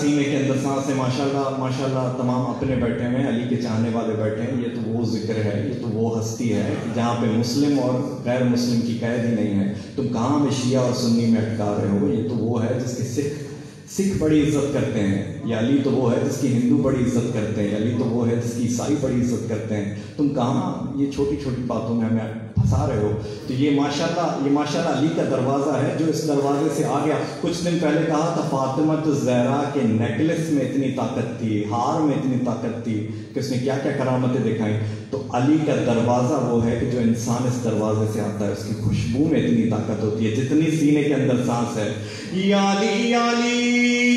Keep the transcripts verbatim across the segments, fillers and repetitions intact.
سینے کے اندر سانس ہے. ماشاءاللہ ماشاءاللہ تمام اپنے بیٹھے ہوئے ہیں, علی کے چاہنے والے بیٹھے ہیں. یہ تو وہ ذکر ہے, یہ تو وہ ہستی ہے جہاں پہ مسلم اور غیر مسلم کی قید ہی نہیں ہے. تم کہاں میں شیعہ اور سنی میں اٹکا رہے ہو. یہ تو وہ ہے جس کے سکھ سکھ بڑی عزت کرتے ہیں. یا علی تو وہ ہے جس کی ہندو بڑی عزت کرتے ہیں. علی تو وہ ہے جس کی عیسائی بڑی عزت کرتے ہیں. تم کہاں یہ چھوٹی چھوٹی باتوں میں ہمیں پھنسا رہے ہو. تو یہ ماشاءاللہ یہ ماشاءاللہ علی کا دروازہ ہے جو اس دروازے سے آ گیا. کچھ دن پہلے کہا تھا فاطمہ تو زہرا کے نیکلس میں اتنی طاقت تھی, ہار میں اتنی طاقت تھی کہ اس نے کیا کیا کرامتیں دکھائیں. تو علی کا دروازہ وہ ہے کہ جو انسان اس دروازے سے آتا ہے اس کی خوشبو میں اتنی طاقت ہوتی ہے جتنی سینے کے اندر سانس ہے. یا علی یا علی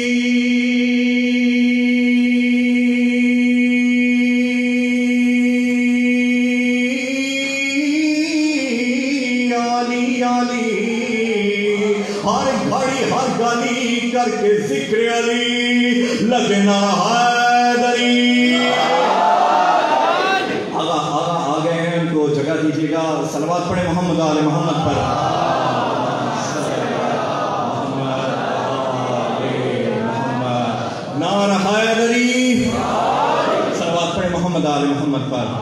کر کے ذکر علی لگنا حیدری. آگا آگا آ گئے ہیں, ان کو جگہ دیجیے گا. صلوات پڑھیں محمد آل محمد پر. نعرہ حیدری. صلوات پڑھیں محمد آل محمد پر.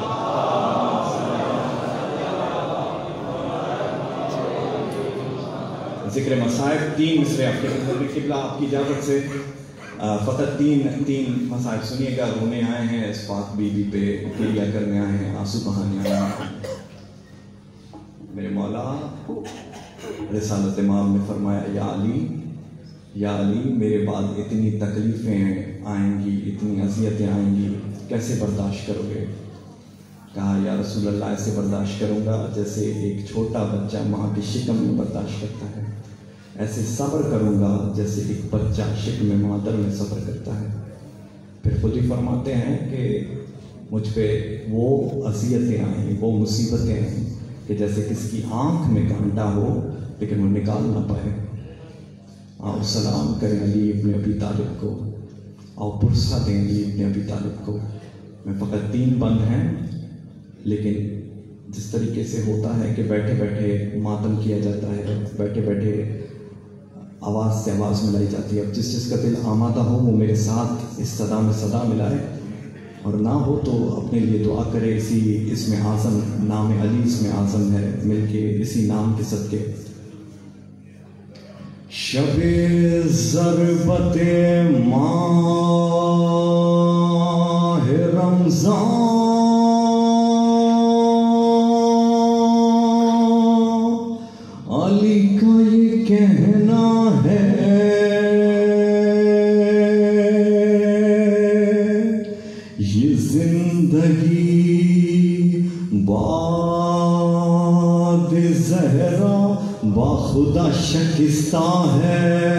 ذکر مصائب تین مصرے آپ کے خدمت قبلہ آپ کی اجازت سے فقط تین تین مصائب سنیے گا. رونے آئے ہیں اس پاک بی بی پہ, کلیا کرنے آئے ہیں, آنسو بہانے آئے ہیں. میرے مولا رسالت امام نے فرمایا یا علی یا علی میرے بعد اتنی تکلیفیں آئیں گی, اتنی اذیتیں آئیں گی, کیسے برداشت کرو گے. کہا یا رسول اللہ ایسے برداشت کروں گا جیسے ایک چھوٹا بچہ ماں کی شکم میں برداشت کرتا ہے, ایسے صبر کروں گا جیسے ایک بچہ شکم میں مادر میں صبر کرتا ہے. پھر خود ہی فرماتے ہیں کہ مجھ پہ وہ اذیتیں آئیں, وہ مصیبتیں آئیں کہ جیسے کسی کی آنکھ میں کانٹا ہو لیکن وہ نکال نہ پائے. آؤ سلام کریں علی ابن ابی طالب کو, آؤ پرسہ دیں علی ابن ابی طالب کو. میں فقط تین بند ہیں, لیکن جس طریقے سے ہوتا ہے کہ بیٹھے بیٹھے ماتم کیا جاتا ہے, بیٹھے بیٹھے آواز سے آواز ملائی جاتی ہے. اب جس جس کا دل آمادہ ہو وہ میرے ساتھ اس صدا میں صدا ملائے, اور نہ ہو تو اپنے لیے دعا کرے. اسی اس میں اعظم نام علی اس میں اعظم ہے, مل کے اسی نام کے صدقے. شب ضربت ماہ رمضان علی کا یہ کہنا ہے یہ زندگی بعد زہرا باخدا شکستہ ہے.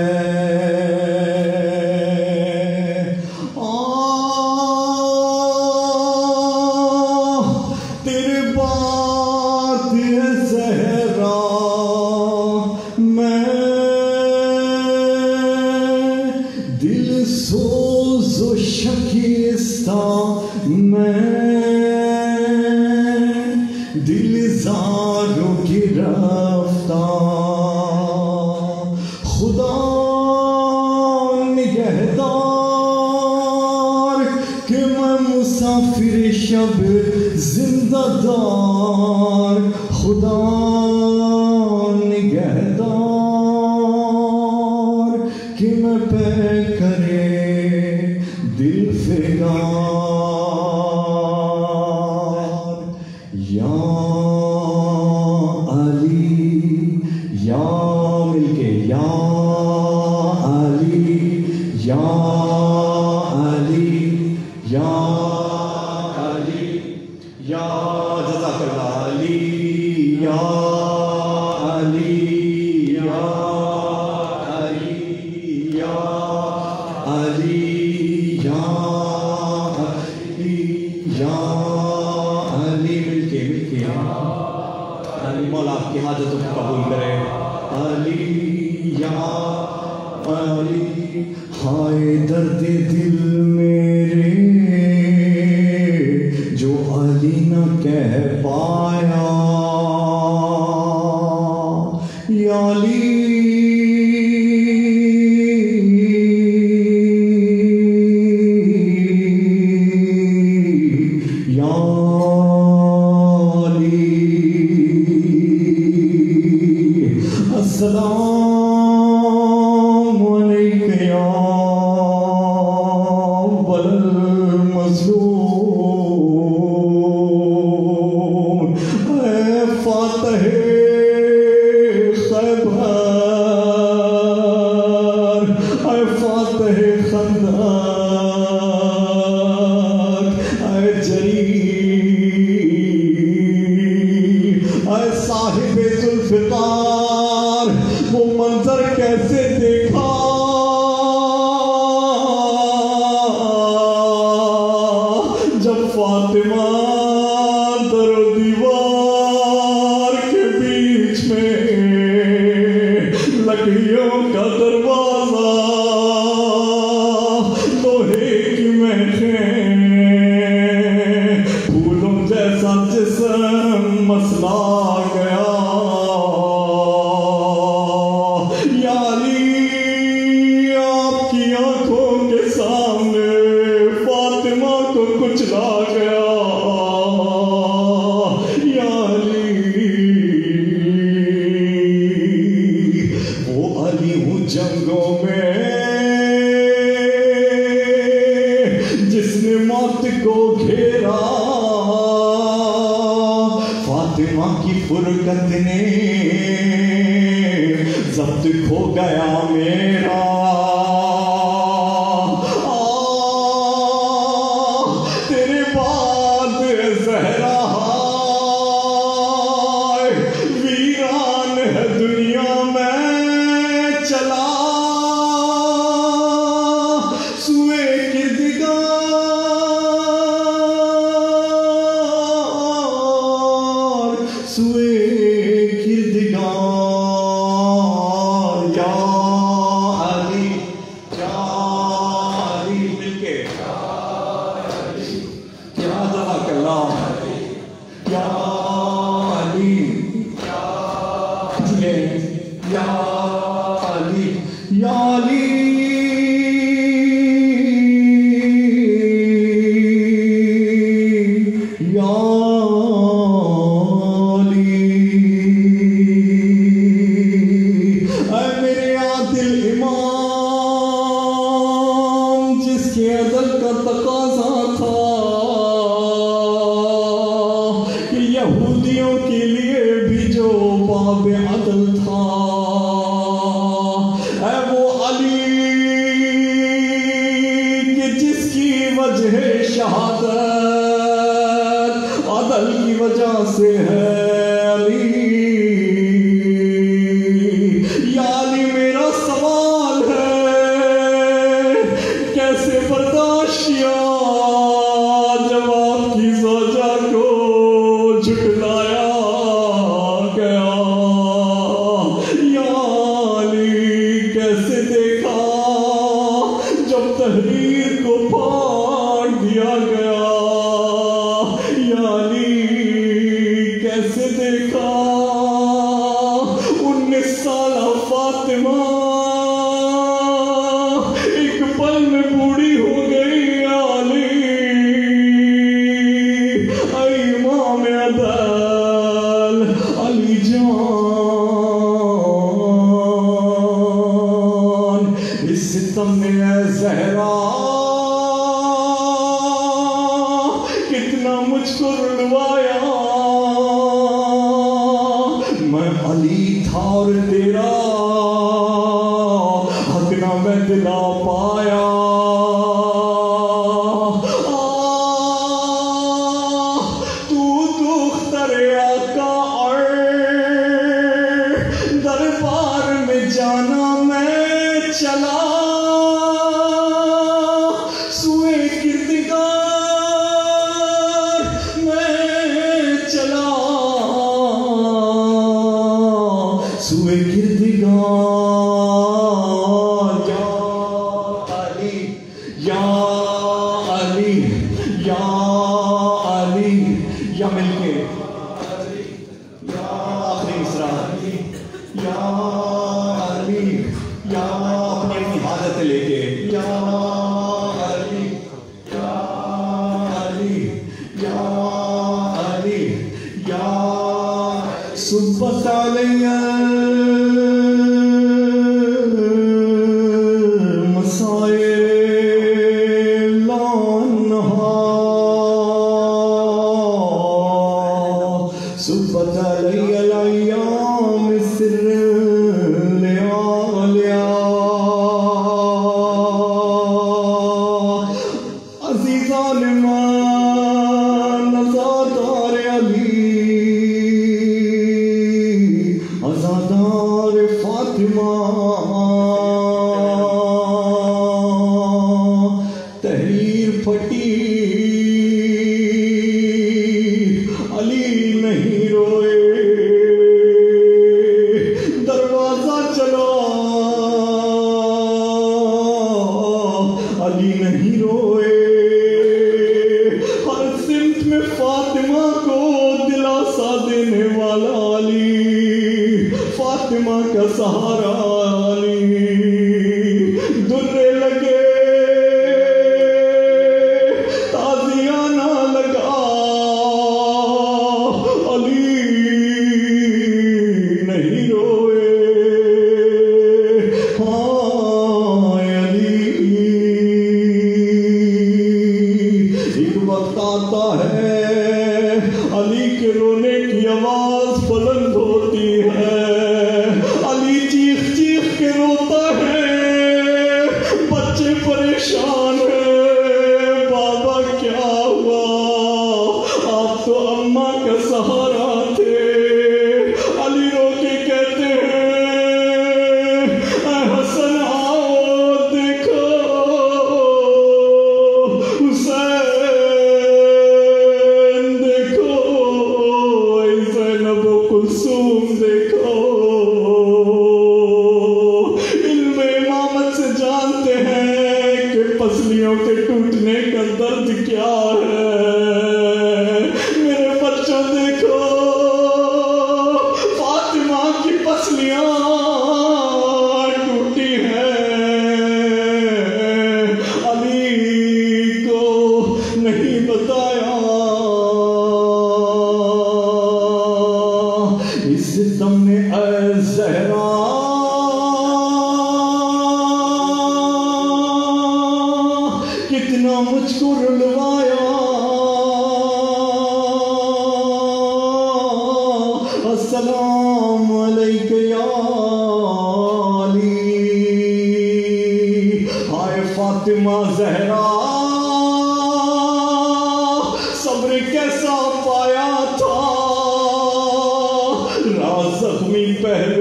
شب زندہ دار خدا نگہدار کہ میں پہ کرے دل فگار. یا علی یا مل کے یا علی یا علی یا یا جزاک اللہ علی یا علی یا علی یا علی یا علی یا علی مل کے مل کے علی مولا آپ کی حاجتوں کو قبول کرے. علی یا علی ہائے درد دل میرے جو علی نہ کہہ پایا. یا علی خندق اے جری اے صاحب ذوالفقار وہ منظر کیسے دیکھا جب فاطمہ در و دیوار کے بیچ میں لکڑیوں کا دروازہ لوہے کی میخیں پھولوں جیسا جسم مسلا گیا یا علی آپ کی آنکھوں کے سامنے فاطمہ کو کچلا گیا یا علی وہ علی ہوں جنگوں میں جس نے موت کو گھیرا فاطمہ کی فرقت نے ضبط کھو گیا میرا تیرے بعد زہرا ویران ہے دنیا میں چلا سوئے کردگار سوئے کردگار یا علی یا علی مل کے یا جزاک اللہ یا علی یا علی یا علی یا علی اے میرے عادل امام جس کے عدل کا تقاضا تھا کہ یہودیوں کے لیے بھی جو باب عدل تھا اے وہ علی کہ جس کی وجہ شہادت عدل کی وجہ سے ہے علی یا علی میرا سوال ہے کیسے برداشت کیا جب آپ کی زوجہ کو جھٹلایا گیا یا علی کیسے دیکھا جب تحریر کو پھاڑ دیا گیا یا علی کیسے دیکھا انیس سالہ فاطمہ ایک پل میں بوڑھی ہو گئی یا علی اے امام عدل علی جان اس ستم میں اے زہرا کتنا مجھ کو رڑوایا میں علی تھا اور تیرا حق نہ میں دلا پایا تو دختر آقا اور دربار میں جانا میں چلا سوئے کردگار میں چلا سوئے کردگار یا علی یا علی یا علی یا مل کے یا آخری مصرع یا علی یا اپنے اپنی ہاتھ علی نہیں روئے، ہر سمت میں فاطمہ کو دلاسا دینے والا علی، فاطمہ کا سہارا علی، درے لگے تازیانہ لگا علی نہیں روئے، ہاں علی۔ ایک وقت آتا ہے علی کے رونے کی آواز بلند ہوتی ہے، علی چیخ چیخ کے روتا ہے، بچے پریشان ہیں، بابا کیا ہوا، آپ تو اماں کا سہارا تھے۔ علی رو کے کہتے ہیں اے حسن آؤ دیکھو، حسین دیکھو، اے زینب و کلثوم دیکھو۔ علم امامت سے جانتے ہیں کہ پسلیوں کے ٹوٹنے کا درد کیا ہے۔ میرے بچوں دیکھو، فاطمہ کی پسلیاں ٹوٹی ہیں، علی کو نہیں بتایا۔ اس ستم نے اے زہرا کتنا مجھ کو رلوایا، السلام علیک یا علی۔ ہائے فاطمہ زہرا، صبر کیسا پایا تھا، راز زخمی پہلو